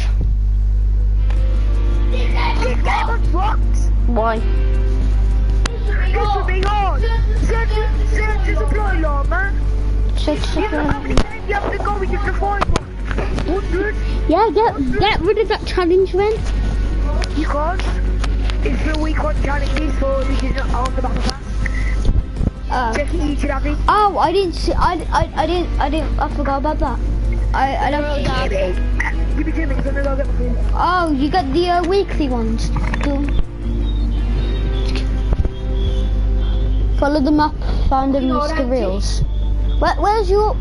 This game was fucked. Why? This will be hard. Search the supply line, man. Search You know how many times you have to go with your supply line? 100? Yeah, get rid of that challenge then. You can't. It's the weekend challenges for which is on the back of that. Just eat it, have it. Oh, I didn't see. I forgot about that. I don't. Give me 2 minutes and then I'll get my food. Oh, you got the weekly ones. Cool. Follow the map found in Mr. Reels. Where's your...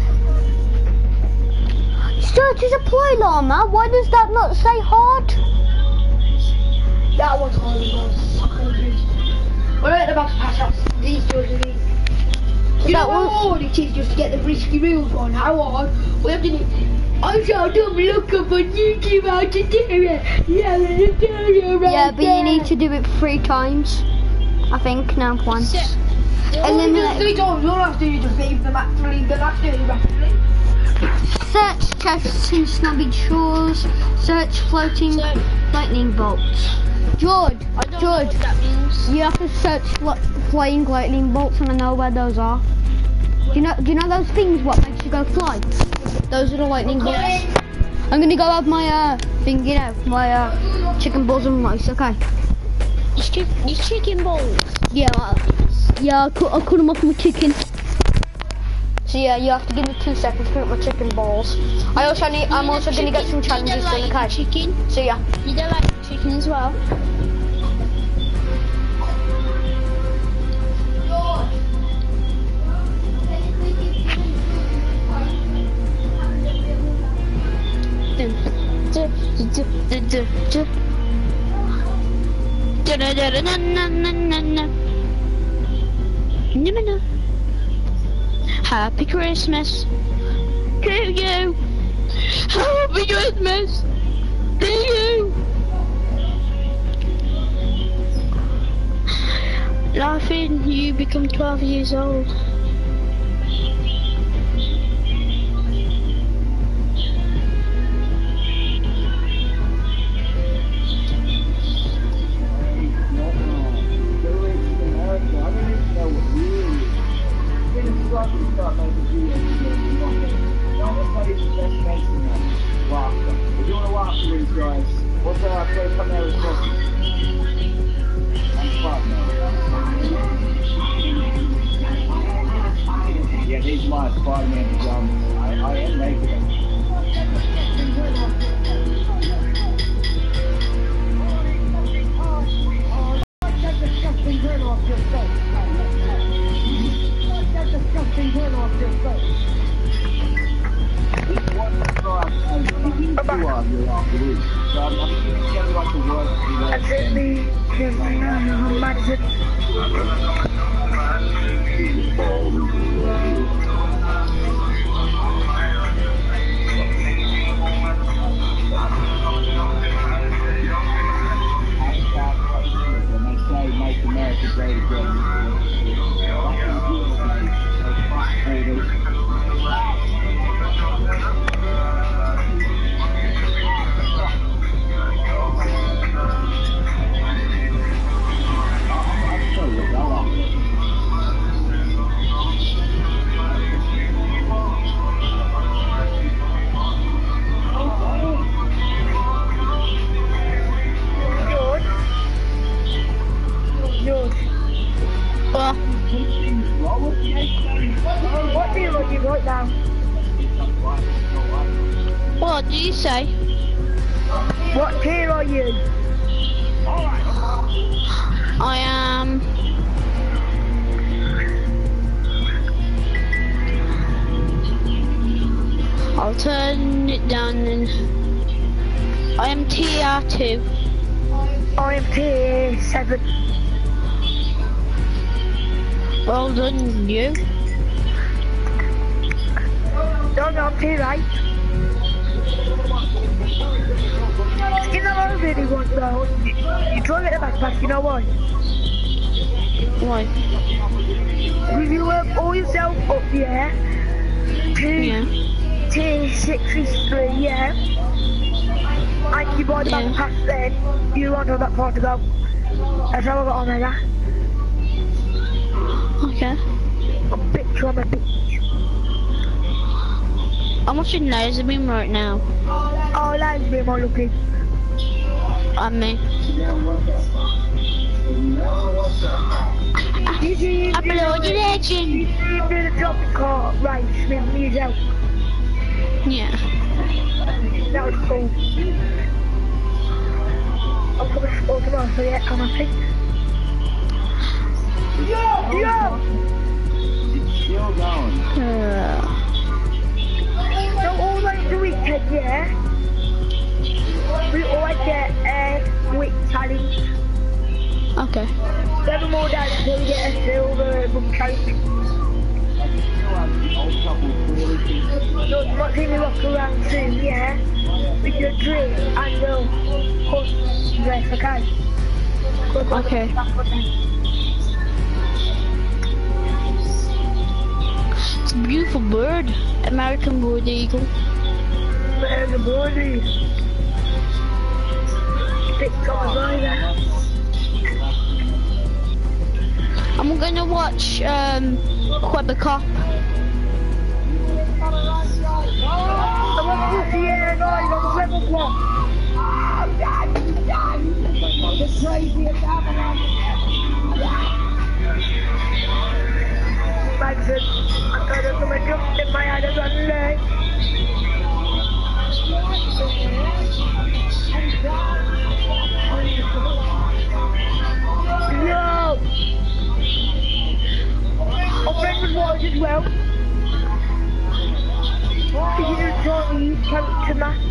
Search is a ploy llama. Why does that not say hard? That was hard. We're at the back of pass ups. These doors are these. You know how hard it is just to get the risky reels on? How hard? We have to do... I showed them look up on YouTube how to do it. Yeah, but you need to do it 3 times. I think, no, once. And then 3 times, all I have to do is just leave the map to leave the map to rapidly. Search chests in snobby shores. Search floating lightning bolts. George, I don't know what that means. you have to search flying lightning bolts, and I know where those are. Do you know those things what makes you go fly? Those are the lightning bolts. I'm gonna go have my thing, you know, my chicken balls and rice. Okay. Your chicken balls. Yeah, I cut them off my chicken. So yeah, you have to give me 2 seconds to put my chicken balls. I'm also gonna get some challenges done, okay? Chicken. So yeah. You don't like chicken as well? Happy Christmas to you. Happy Christmas to you. Laughing, you become 12 years old. Yeah, these my Spider-Man pajamas. I am naked. Get the disgusting grin off your face. Get the disgusting grin off your face. That's it, me. Madison. Make America great again. What deal are you right now? What do you say? What tier are you? I am... I'll turn it down then. I am tier 2. I am tier 7. Well done, you. No, I'm too right. In the other video one though, you try to get the backpack, you know why? Why? If you all yourself up, yeah, Yeah. to 63, yeah, and you buy the backpack then, you won't have that far to go. That's how I got on there. Okay. A bitch on a bitch. I'm watching Laserbeam right now. Oh, that's me, my looking. And me. I'm a legend. You do the drop car race with me out. Yeah. That was cool. I'm coming to sport tomorrow, so yeah, I'm happy. Yo! Still going. So all like the weekend, yeah, we always get a week challenge. Okay. Never more than until we get a silver book challenge. So it's not seeing me walk around soon, yeah, with your drink and your horse dress, okay? Okay. It's a beautiful bird. American Bald Eagle. Man, the body. Picked up a rider. I'm gonna watch Quebec. I want to see Sierra guys on the 7 o'clock. The craziest Magson, I thought I was going to jump in my head as I lay. Yo! My friend was watching as well. Did you just tell me you came to math?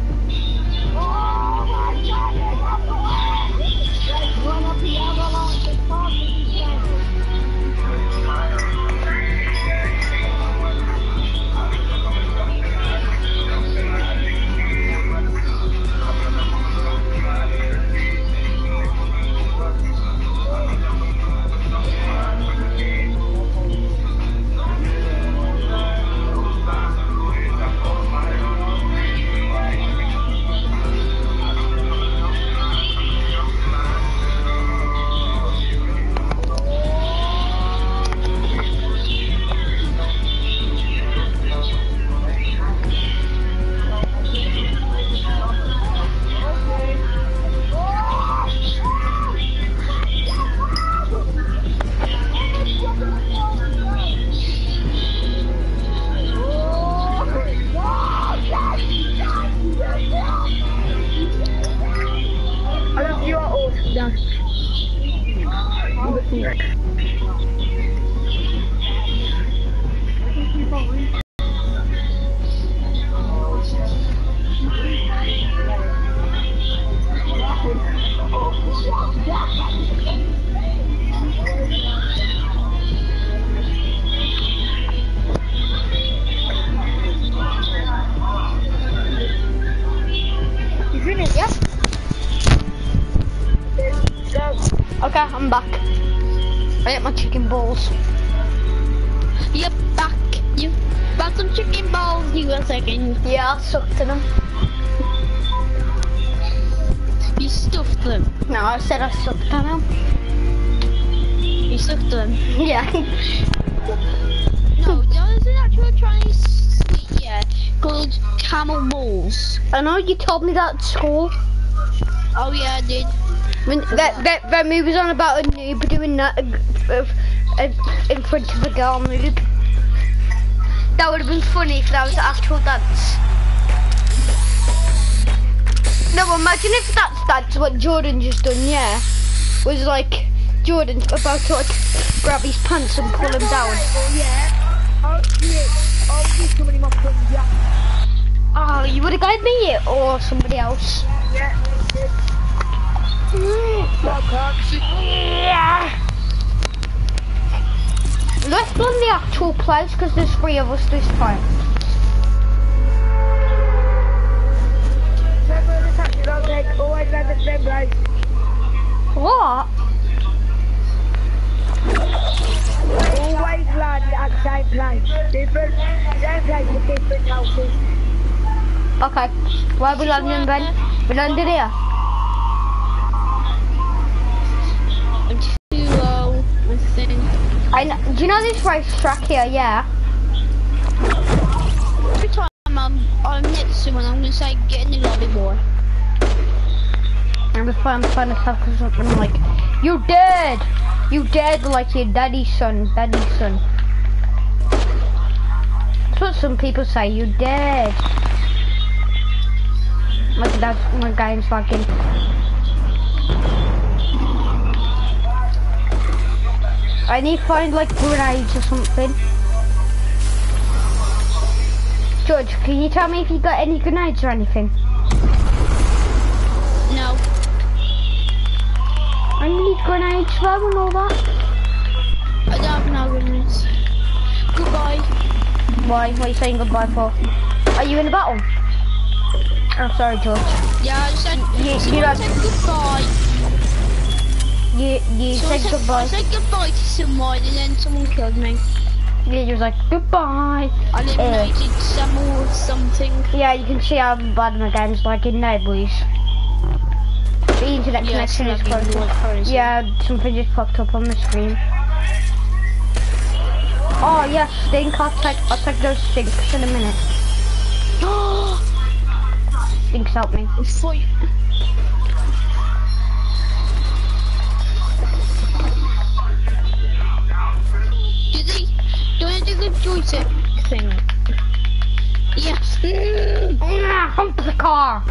I love you are awesome, Dad. You finished? Yes. Go. Okay, I'm back. I ate my chicken balls. You're back. You got some chicken balls. You a second. Yeah, I sucked to them. You stuffed them. No, I said I sucked to them. You stuffed them. Yeah. No, there's an actual Chinese sweet here called camel balls. I know you told me that at school. Oh yeah, I did. When that movie was on about a noob doing that in front of a girl noob. That would have been funny if that was the actual dance. No, imagine if that's what Jordan just done, yeah. Was like Jordan about to like grab his pants and pull him down. Yeah. Oh, do somebody more friends, yeah. Oh, you would have got me or somebody else. Yeah. Yeah. Let's go on the actual place because there's 3 of us this time. always land at the same place. What? Always land at the same place. Different, same place with different houses. Okay. Where are we landing then? We landed here. I'm too low, I think. Do you know this racetrack here? Yeah. Every time I'm next to someone, I'm gonna say, get in the lobby, boy. And before I'm trying to talk or something, I'm like, you dead! You dead like your daddy's son, That's what some people say, you dead. My game's fucking. I need to find like grenades or something. George, can you tell me if you got any grenades or anything? No. I need grenades though and all that. I don't have no grenades. Goodbye. Why? What are you saying goodbye for? Are you in a battle? Oh, sorry, George. Yeah, I said, You someone said goodbye. You said goodbye. I said goodbye to someone and then someone killed me. Yeah, you was like, goodbye. I eliminated some or something. Yeah, you can see how bad my game's like in now, boys. The internet connection is crazy. Yeah, something just popped up on the screen. Oh yes, stink. I'll take those stinks in a minute. Stinks help me. Do I do the joystick thing? Yes. Hump the car.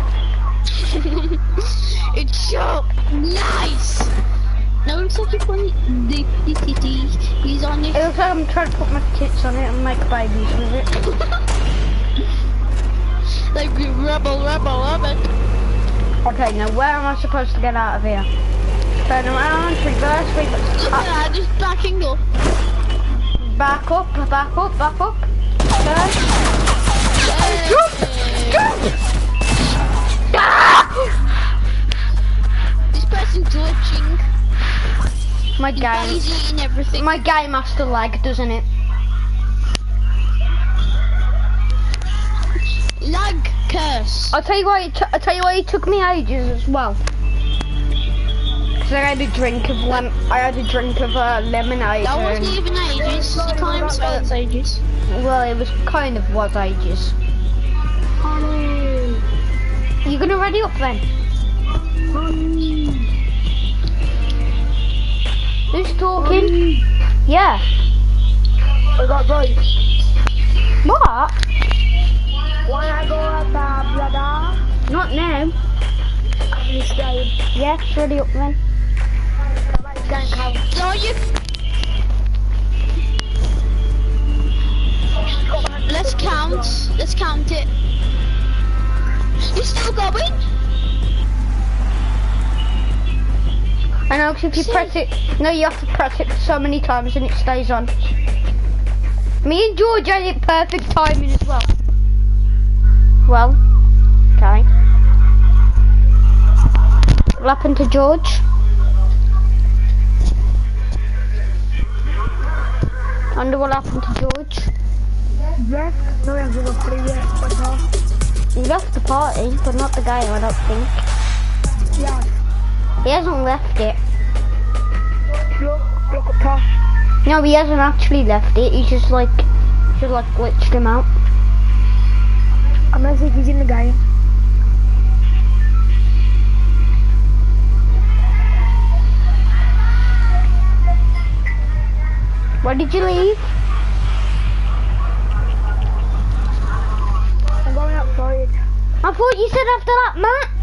It's so nice. No, it looks like you're putting he's on it. It looks like I'm trying to put my tits on it and make babies with it. Like rubble. Okay, now where am I supposed to get out of here? Turn around, reverse. Look at that, just backing up. Back up. Turn. Jump! This person's glitching. My game. He's eating everything. My game has to lag, doesn't it? Lag curse. I'll tell you why. It took me ages as well. Cause I had a drink of lemonade. That wasn't even ages. You can't even spell it's ages. Well, it was kind of was ages. You gonna ready up then? Who's talking? Yeah. I got boys. What? Wanna go up brother? Not now. This game. Yeah, ready up then. Are you? Let's count it. You're still going? I know, cause if you press it, no, you have to press it so many times and it stays on. Me and George had it perfect timing as well. Well, okay. What happened to George? I wonder what happened to George. Left? No, he hasn't got free yet. He left the party, but not the game, I don't think. Yeah. He hasn't left it. Look at Tosh. No, he hasn't actually left it. He just like glitched him out. I'm gonna see if he's in the game. Where did you leave? I'm going outside. I thought you said after that match.